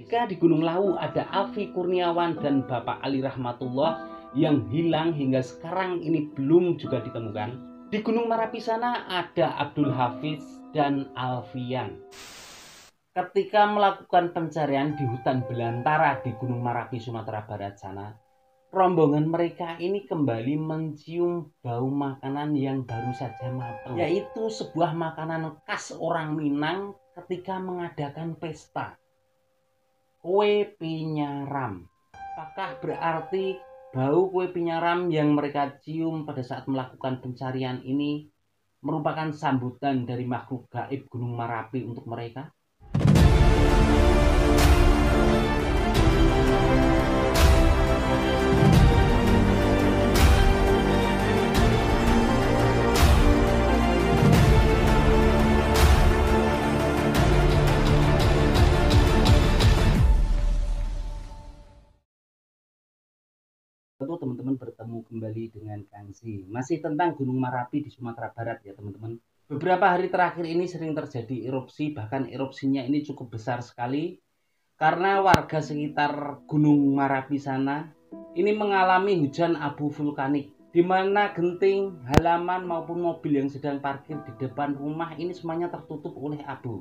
ketika di Gunung Lawu ada Alfi Kurniawan dan Bapak Ali Rahmatullah yang hilang hingga sekarang ini belum juga ditemukan. Di Gunung Merapi sana ada Abdul Hafiz dan Alfian. Ketika melakukan pencarian di hutan belantara di Gunung Merapi, Sumatera Barat sana, rombongan mereka ini kembali mencium bau makanan yang baru saja matang, yaitu sebuah makanan khas orang Minang ketika mengadakan pesta, kue pinyaram. Apakah berarti bau kue pinyaram yang mereka cium pada saat melakukan pencarian ini merupakan sambutan dari makhluk gaib Gunung Merapi untuk mereka? Tentu teman-teman bertemu kembali dengan Kangsi. Masih tentang Gunung Merapi di Sumatera Barat ya teman-teman. Beberapa hari terakhir ini sering terjadi erupsi, bahkan erupsinya ini cukup besar sekali. Karena warga sekitar Gunung Merapi sana ini mengalami hujan abu vulkanik, di mana genting, halaman maupun mobil yang sedang parkir di depan rumah ini semuanya tertutup oleh abu.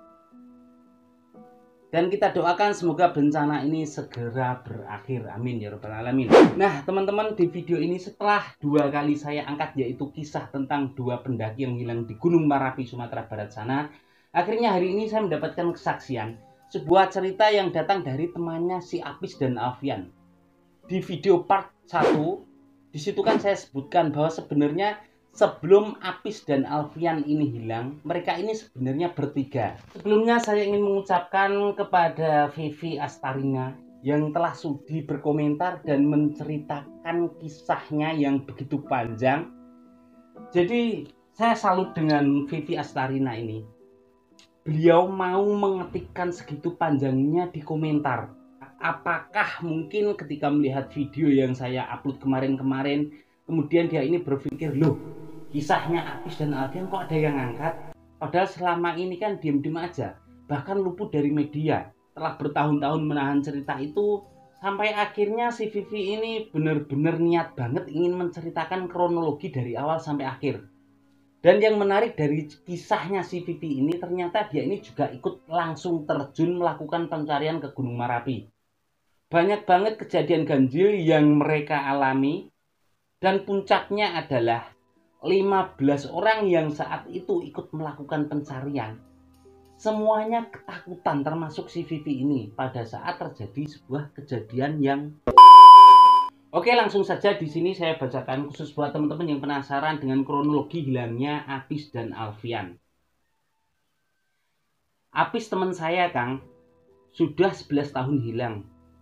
Dan kita doakan semoga bencana ini segera berakhir. Amin ya rabbal alamin. Nah teman-teman, di video ini setelah 2 kali saya angkat, yaitu kisah tentang 2 pendaki yang hilang di Gunung Merapi, Sumatera Barat sana, akhirnya hari ini saya mendapatkan kesaksian sebuah cerita yang datang dari temannya si Apis dan Alfian. Di video part 1, disitu kan saya sebutkan bahwa sebenarnya sebelum Apis dan Alfian ini hilang, mereka ini sebenarnya bertiga. Sebelumnya saya ingin mengucapkan kepada Vivi Astarina yang telah sudi berkomentar dan menceritakan kisahnya yang begitu panjang. Jadi saya salut dengan Vivi Astarina ini. Beliau mau mengetikkan segitu panjangnya di komentar. Apakah mungkin ketika melihat video yang saya upload kemarin-kemarin, kemudian dia ini berpikir, loh, kisahnya Apis dan Alfian kok ada yang ngangkat? Padahal selama ini kan diem-diem aja, bahkan luput dari media. Telah bertahun-tahun menahan cerita itu, sampai akhirnya si Vivi ini benar-benar niat banget ingin menceritakan kronologi dari awal sampai akhir. Dan yang menarik dari kisahnya si Vivi ini, ternyata dia ini juga ikut langsung terjun melakukan pencarian ke Gunung Merapi. Banyak banget kejadian ganjil yang mereka alami, dan puncaknya adalah 15 orang yang saat itu ikut melakukan pencarian. Semuanya ketakutan, termasuk si Vivi ini, pada saat terjadi sebuah kejadian yang... Oke, langsung saja di sini saya bacakan khusus buat teman-teman yang penasaran dengan kronologi hilangnya Apis dan Alfian. Apis teman saya, Kang, sudah 11 tahun hilang.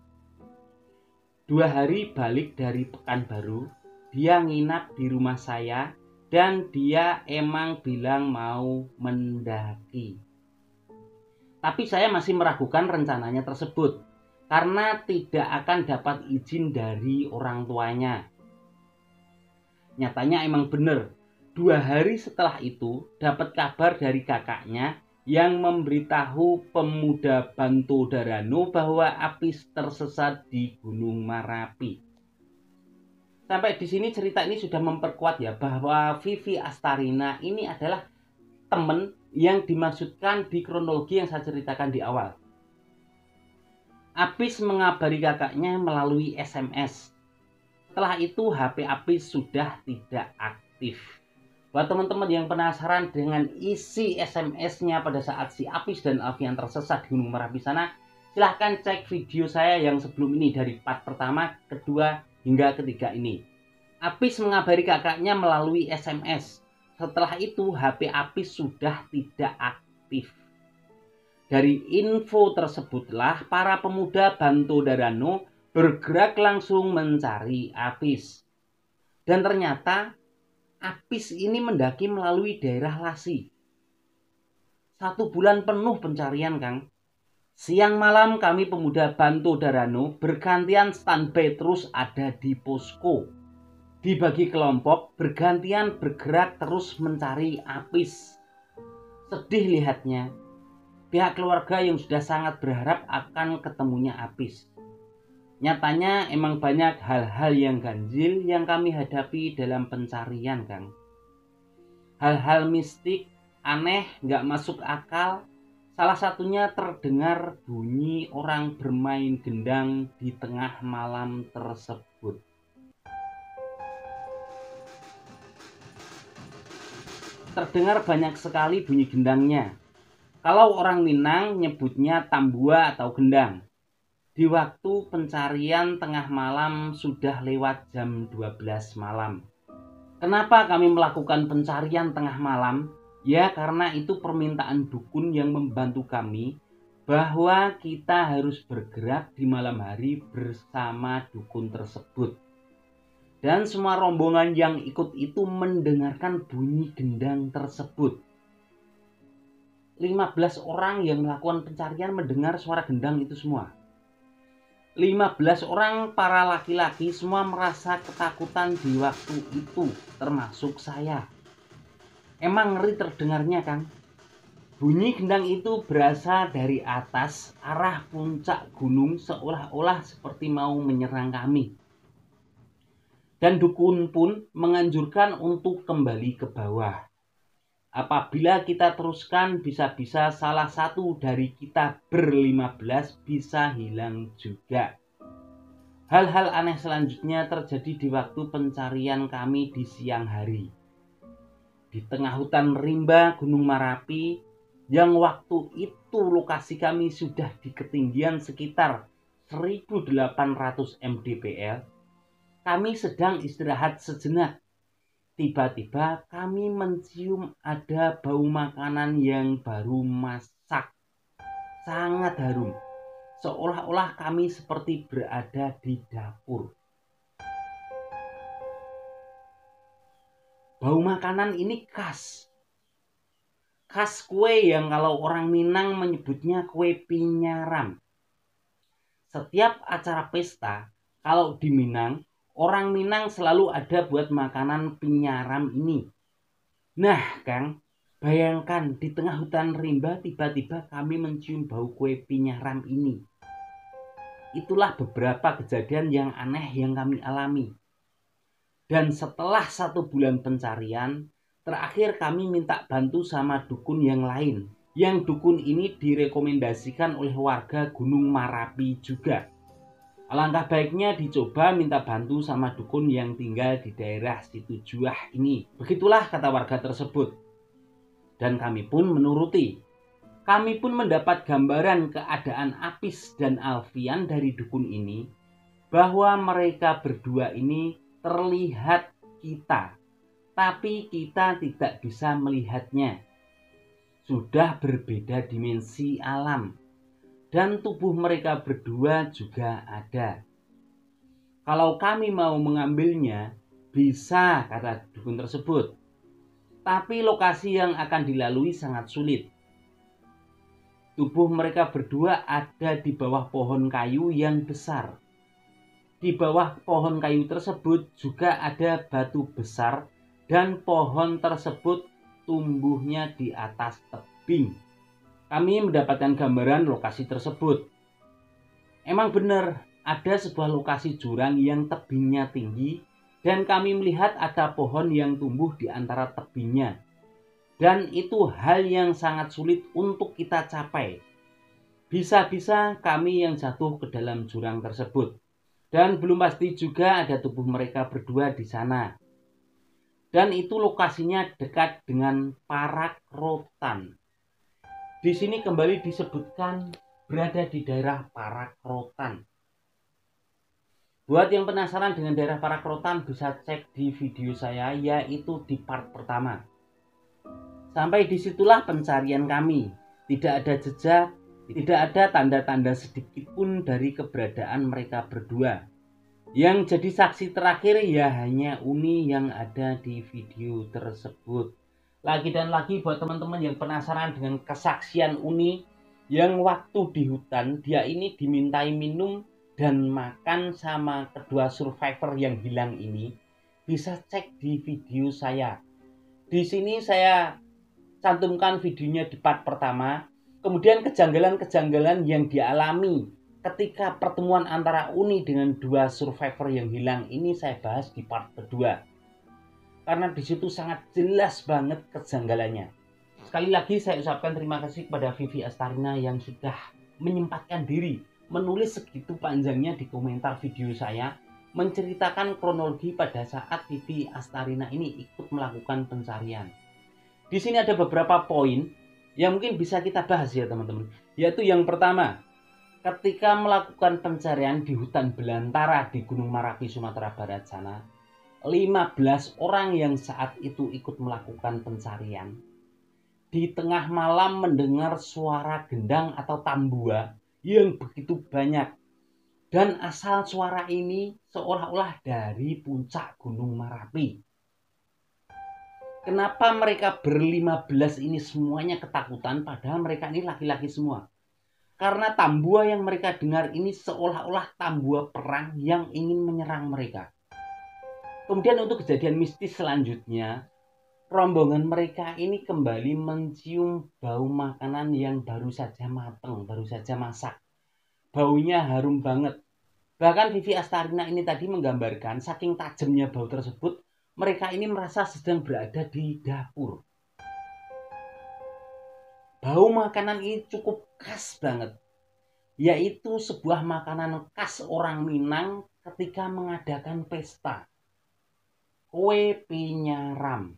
2 hari balik dari Pekanbaru, dia nginap di rumah saya dan dia emang bilang mau mendaki. Tapi saya masih meragukan rencananya tersebut karena tidak akan dapat izin dari orang tuanya. Nyatanya emang bener, 2 hari setelah itu dapat kabar dari kakaknya yang memberitahu pemuda Banto Darano bahwa Apis tersesat di Gunung Merapi. Sampai di sini cerita ini sudah memperkuat ya bahwa Vivi Astarina ini adalah teman yang dimaksudkan di kronologi yang saya ceritakan di awal. Apis mengabari kakaknya melalui SMS. Setelah itu HP Apis sudah tidak aktif. Buat teman-teman yang penasaran dengan isi SMS-nya pada saat si Apis dan Alfian tersesat di Gunung Merapi sana, silahkan cek video saya yang sebelum ini dari part pertama, kedua, hingga ketiga ini. Apis mengabari kakaknya melalui SMS. Setelah itu HP Apis sudah tidak aktif. Dari info tersebutlah para pemuda Banto Darano bergerak langsung mencari Apis. Dan ternyata Apis ini mendaki melalui daerah Lasi. 1 bulan penuh pencarian, Kang. Siang malam kami pemuda Banto Darano bergantian standby terus ada di posko. Dibagi kelompok, bergantian bergerak terus mencari Apis. Sedih lihatnya. Pihak keluarga yang sudah sangat berharap akan ketemunya Apis. Nyatanya emang banyak hal-hal yang ganjil yang kami hadapi dalam pencarian, Kang. Hal-hal mistik, aneh, nggak masuk akal. Salah satunya terdengar bunyi orang bermain gendang di tengah malam tersebut. Terdengar banyak sekali bunyi gendangnya. Kalau orang Minang nyebutnya tambua atau gendang. Di waktu pencarian tengah malam sudah lewat jam 12 malam. Kenapa kami melakukan pencarian tengah malam? Ya karena itu permintaan dukun yang membantu kami bahwa kita harus bergerak di malam hari bersama dukun tersebut. Dan semua rombongan yang ikut itu mendengarkan bunyi gendang tersebut. 15 orang yang melakukan pencarian mendengar suara gendang itu semua. 15 orang para laki-laki semua merasa ketakutan di waktu itu, termasuk saya. Emang ngeri terdengarnya, Kang. Bunyi gendang itu berasal dari atas arah puncak gunung seolah-olah seperti mau menyerang kami. Dan dukun pun menganjurkan untuk kembali ke bawah. Apabila kita teruskan, bisa-bisa salah satu dari kita ber-15 bisa hilang juga. Hal-hal aneh selanjutnya terjadi di waktu pencarian kami di siang hari. Di tengah hutan rimba Gunung Marapi, yang waktu itu lokasi kami sudah di ketinggian sekitar 1800 mdpl, kami sedang istirahat sejenak. Tiba-tiba kami mencium ada bau makanan yang baru masak. Sangat harum. Seolah-olah kami seperti berada di dapur. Bau makanan ini khas. Khas kue yang kalau orang Minang menyebutnya kue pinyaram. Setiap acara pesta, kalau di Minang, orang Minang selalu ada buat makanan pinyaram ini. Nah, Kang, bayangkan di tengah hutan rimba tiba-tiba kami mencium bau kue pinyaram ini. Itulah beberapa kejadian yang aneh yang kami alami. Dan setelah 1 bulan pencarian, terakhir kami minta bantu sama dukun yang lain. Yang dukun ini direkomendasikan oleh warga Gunung Marapi juga. Alangkah baiknya dicoba minta bantu sama dukun yang tinggal di daerah situ Juah ini. Begitulah kata warga tersebut. Dan kami pun menuruti. Kami pun mendapat gambaran keadaan Apis dan Alfian dari dukun ini. Bahwa mereka berdua ini terlihat kita. Tapi kita tidak bisa melihatnya. Sudah berbeda dimensi alam. Dan tubuh mereka berdua juga ada. Kalau kami mau mengambilnya, bisa, kata dukun tersebut. Tapi lokasi yang akan dilalui sangat sulit. Tubuh mereka berdua ada di bawah pohon kayu yang besar. Di bawah pohon kayu tersebut juga ada batu besar dan pohon tersebut tumbuhnya di atas tebing. Kami mendapatkan gambaran lokasi tersebut. Emang benar, ada sebuah lokasi jurang yang tebingnya tinggi dan kami melihat ada pohon yang tumbuh di antara tebingnya. Dan itu hal yang sangat sulit untuk kita capai. Bisa-bisa kami yang jatuh ke dalam jurang tersebut. Dan belum pasti juga ada tubuh mereka berdua di sana. Dan itu lokasinya dekat dengan Parak Rotan. Di sini kembali disebutkan berada di daerah Parak Rotan. Buat yang penasaran dengan daerah Parak Rotan bisa cek di video saya, yaitu di part pertama. Sampai disitulah pencarian kami. Tidak ada jejak, tidak ada tanda-tanda sedikit pun dari keberadaan mereka berdua. Yang jadi saksi terakhir ya hanya Uni yang ada di video tersebut. Lagi dan lagi buat teman-teman yang penasaran dengan kesaksian Uni yang waktu di hutan dia ini dimintai minum dan makan sama kedua survivor yang hilang ini, bisa cek di video saya. Di sini saya cantumkan videonya di part pertama. Kemudian kejanggalan-kejanggalan yang dialami ketika pertemuan antara Uni dengan dua survivor yang hilang ini saya bahas di part kedua. Karena di situ sangat jelas banget kejanggalannya. Sekali lagi saya ucapkan terima kasih kepada Vivi Astarina yang sudah menyempatkan diri menulis segitu panjangnya di komentar video saya menceritakan kronologi pada saat Vivi Astarina ini ikut melakukan pencarian. Di sini ada beberapa poin yang mungkin bisa kita bahas ya teman-teman. Yaitu yang pertama, ketika melakukan pencarian di hutan belantara di Gunung Marapi, Sumatera Barat sana, 15 orang yang saat itu ikut melakukan pencarian di tengah malam mendengar suara gendang atau tambua yang begitu banyak. Dan asal suara ini seolah-olah dari puncak Gunung Marapi. Kenapa mereka ber-15 ini semuanya ketakutan padahal mereka ini laki-laki semua? Karena tambua yang mereka dengar ini seolah-olah tambua perang yang ingin menyerang mereka. Kemudian untuk kejadian mistis selanjutnya, rombongan mereka ini kembali mencium bau makanan yang baru saja matang, baru saja masak. Baunya harum banget. Bahkan Vivi Astarina ini tadi menggambarkan saking tajamnya bau tersebut, mereka ini merasa sedang berada di dapur. Bau makanan ini cukup khas banget, yaitu sebuah makanan khas orang Minang ketika mengadakan pesta. Kue pinyaram.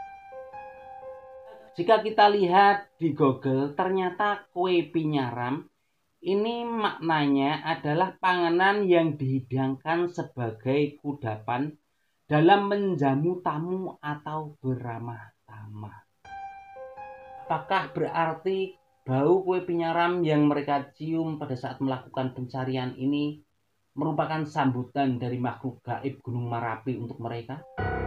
Jika kita lihat di Google, ternyata kue pinyaram ini maknanya adalah panganan yang dihidangkan sebagai kudapan dalam menjamu tamu atau beramah tamah. Apakah berarti bau kue pinyaram yang mereka cium pada saat melakukan pencarian ini merupakan sambutan dari makhluk gaib Gunung Marapi untuk mereka?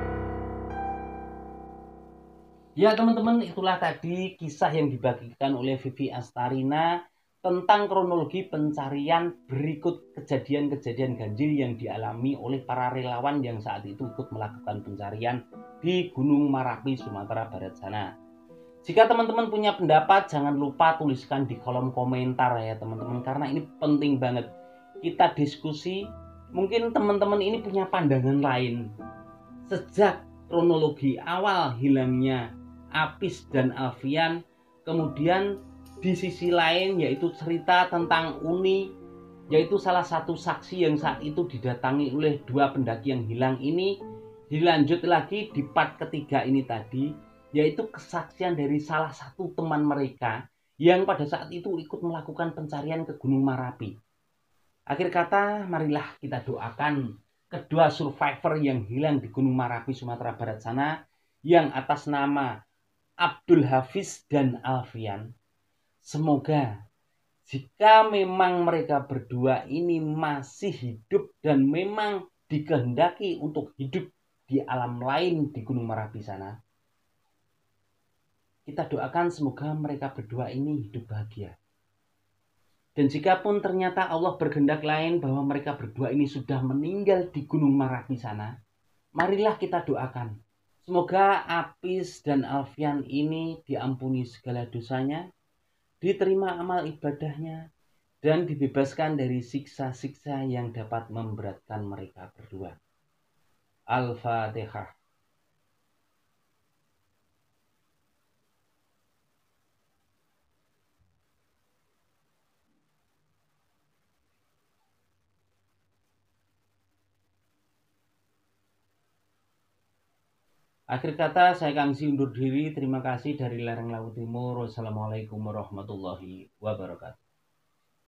Ya teman-teman, itulah tadi kisah yang dibagikan oleh Vivi Astarina tentang kronologi pencarian berikut kejadian-kejadian ganjil yang dialami oleh para relawan yang saat itu ikut melakukan pencarian di Gunung Marapi, Sumatera Barat sana. Jika teman-teman punya pendapat, jangan lupa tuliskan di kolom komentar ya teman-teman, karena ini penting banget kita diskusi. Mungkin teman-teman ini punya pandangan lain sejak kronologi awal hilangnya Apis dan Alfian, kemudian di sisi lain yaitu cerita tentang Uni, yaitu salah satu saksi yang saat itu didatangi oleh dua pendaki yang hilang ini. Dilanjut lagi di part ketiga ini tadi, yaitu kesaksian dari salah satu teman mereka yang pada saat itu ikut melakukan pencarian ke Gunung Marapi. Akhir kata, marilah kita doakan kedua survivor yang hilang di Gunung Marapi, Sumatera Barat sana, yang atas nama Abdul Hafiz dan Alfian. Semoga jika memang mereka berdua ini masih hidup dan memang dikehendaki untuk hidup di alam lain di Gunung Marapi sana, kita doakan semoga mereka berdua ini hidup bahagia. Dan jika pun ternyata Allah berkehendak lain bahwa mereka berdua ini sudah meninggal di Gunung Marapi sana, marilah kita doakan semoga Apis dan Alfian ini diampuni segala dosanya, diterima amal ibadahnya, dan dibebaskan dari siksa-siksa yang dapat memberatkan mereka berdua. Al-Fatihah. Akhir kata, saya Kangsi undur diri. Terima kasih dari lereng Laut Timur. Wassalamualaikum warahmatullahi wabarakatuh.